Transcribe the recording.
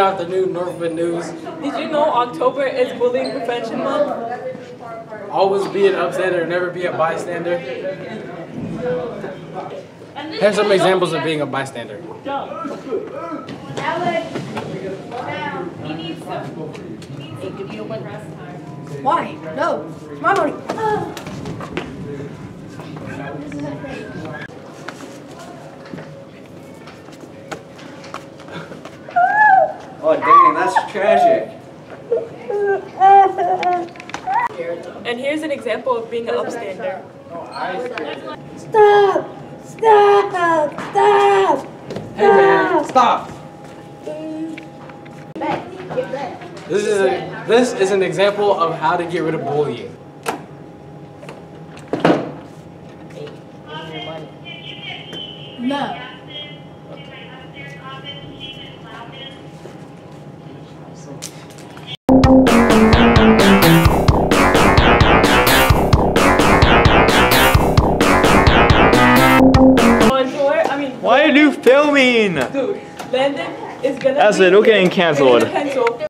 out the new Northwood news. Did you know October is Bullying Prevention Month? Always be an upstander, never be a bystander. Here's some examples of being a bystander. Why? No. It's my money. Oh dang, that's tragic. And here's an example of being an upstander. Stop! Stop! Stop! Hey man, stop! Get back. This is an example of how to get rid of bullying. No. Why are you filming? Dude, Landon is gonna That's it, we're getting cancelled. cancelled.